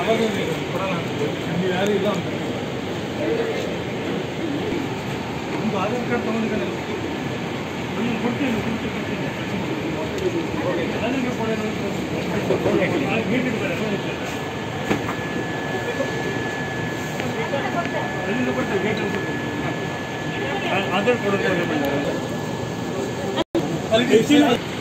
ಕೊಡೋಣ ನೀವು ಯಾರು ಇಲ್ಲ ಅಂತ ಒಂದು ಆಧಾರ್ ಕಾರ್ಡ್ ತೊಗೊಂಡಿದ್ದಾನೆ ಕೊಡ್ತೀನಿ ನನಗೆ ಅಲ್ಲಿಂದ ಕೊಡ್ತೇವೆ ಗೇಟ್ ಆಧಾರ್ ಕೊಡುತ್ತೆ